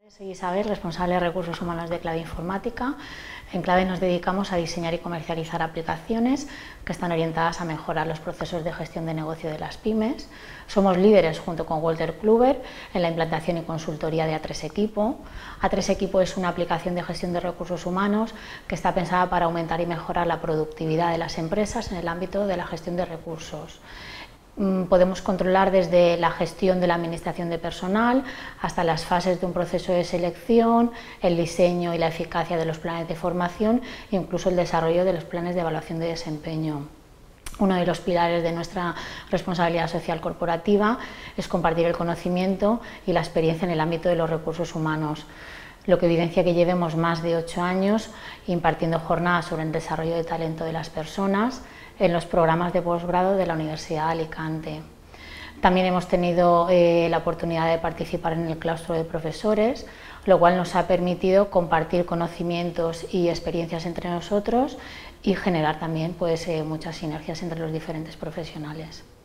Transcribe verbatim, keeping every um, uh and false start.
Soy Isabel, responsable de Recursos Humanos de Clave Informática. En Clave nos dedicamos a diseñar y comercializar aplicaciones que están orientadas a mejorar los procesos de gestión de negocio de las pymes. Somos líderes, junto con Wolters Kluwer, en la implantación y consultoría de A tres Equipo. A tres Equipo es una aplicación de gestión de recursos humanos que está pensada para aumentar y mejorar la productividad de las empresas en el ámbito de la gestión de recursos. Podemos controlar desde la gestión de la administración de personal hasta las fases de un proceso de selección, el diseño y la eficacia de los planes de formación e incluso el desarrollo de los planes de evaluación de desempeño. Uno de los pilares de nuestra responsabilidad social corporativa es compartir el conocimiento y la experiencia en el ámbito de los recursos humanos, lo que evidencia que llevemos más de ocho años impartiendo jornadas sobre el desarrollo de talento de las personas en los programas de posgrado de la Universidad de Alicante. También hemos tenido eh, la oportunidad de participar en el claustro de profesores, lo cual nos ha permitido compartir conocimientos y experiencias entre nosotros y generar también pues, eh, muchas sinergias entre los diferentes profesionales.